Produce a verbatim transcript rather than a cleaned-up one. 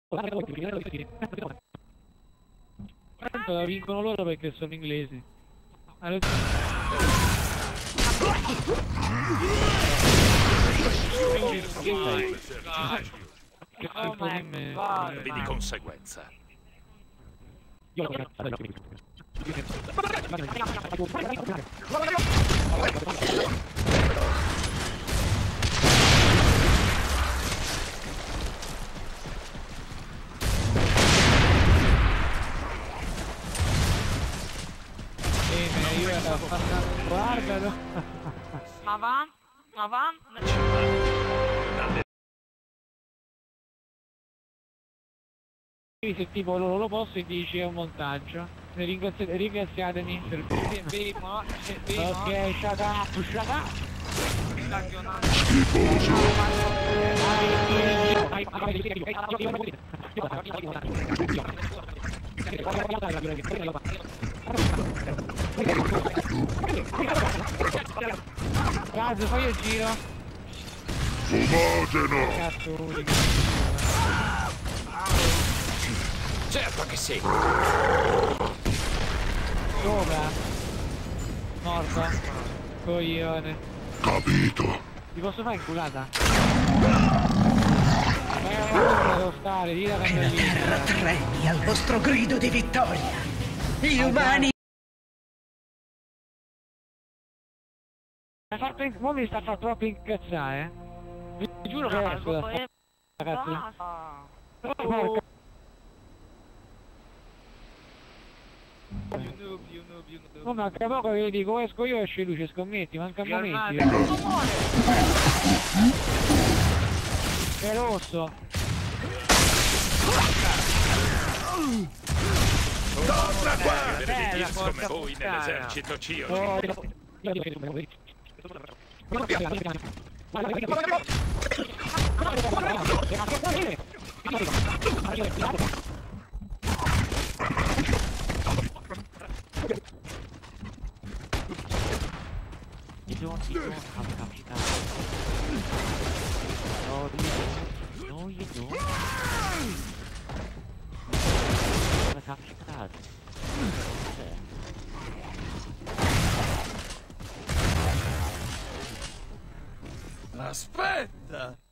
Tanto la vincono loro perché sono inglesi. Allora... Che colpo di me. E di conseguenza. Guardalo. Ma va? Ma va? Se tipo loro lo posso e dici è un montaggio. Ringraziate, ringraziatemi per il ok, shut up, shut up. Cazzo, fai il giro. Fumogeno! Cazzo, Certo che sì! sopra. Morto. Coglione. Capito! Ti posso fare inculata? Eh, devo stare, di la La cannellina. terra tremi al vostro grido di vittoria. Gli umani... Mi ha fatto in... Mo mi sta fatto troppo incazzare. Vi giuro che è sulla ragazzi. Porca. No, manca poco che dico esco io e esce luce, scommetti, manca momenti. È rosso. Torna qua! Vedete come voi nell'esercito Cio. Oh, You don't, you don't have capitale. No, you don't. No, you don't. Have capitale. Aspetta!